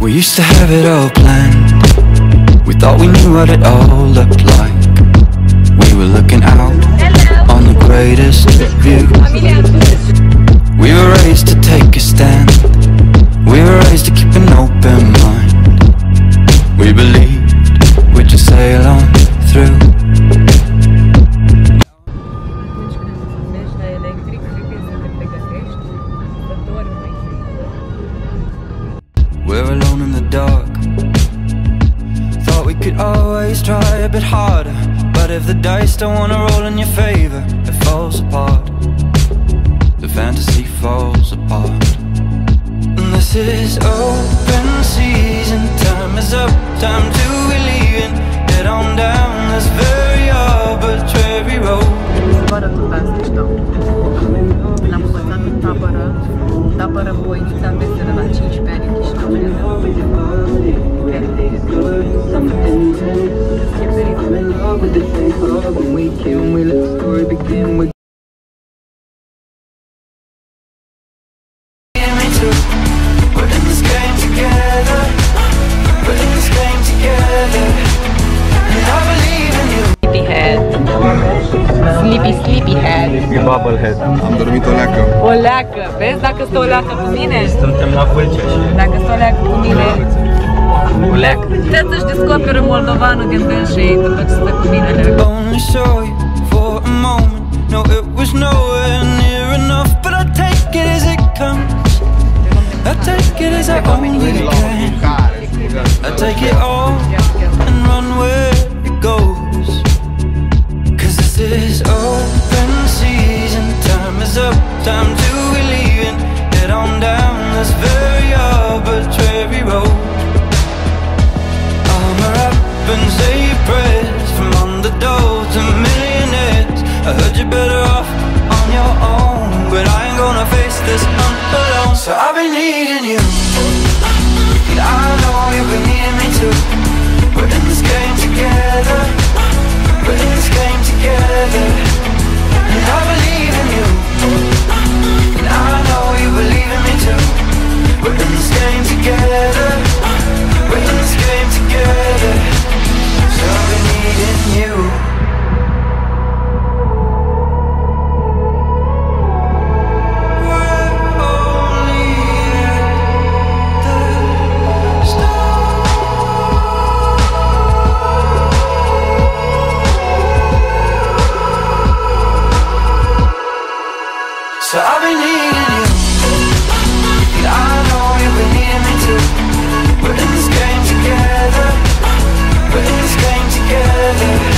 We used to have it all planned. We thought we knew what it all looked like. We were looking out on the greatest view. We were raised to take a stand. We were raised to keep an open mind. We believed we'd just sail on through. We're alone in the dark. Thought we could always try a bit harder, but if the dice don't wanna roll in your favor, it falls apart. The fantasy falls apart. And this is open season. Time is up, time to be leaving. Head on down this very arbitrary road. Fără tu asta știu. L-am învățat în tabără Boinița, în Veselă, la 15 ani în Chișinău. Sleepyhead. Bubblehead. Am dormit o leacă. O leacă. Vezi dacă stă o leacă cu mine? Suntem la Vâlcea și... Dacă stă o leacă cu mine... O leacă. Trebuie să-și descoperă moldovanul din dânsii după ce stă cu mine leacă. Only saw you for a moment. No, it was nowhere near enough, but I take it as it comes. I take it as I only can. I take it all and run where it goes. 'Cause this is open season. Time is up, time to be leaving. Head on down this very arbitrary road. Armor up and say your prayers. From underdog to millionaires, I heard you're better off on your own, but I ain't gonna face this alone. So I've been needing you, and I know you've been needing me too. We're in this game together. We're in this game together. And I believe in you, and I know you believe in me too. We're in this game together. We're in this game together. So I've been needing you. So I've been needing you, and I know you've been needing me too. We're in this game together. We're in this game together.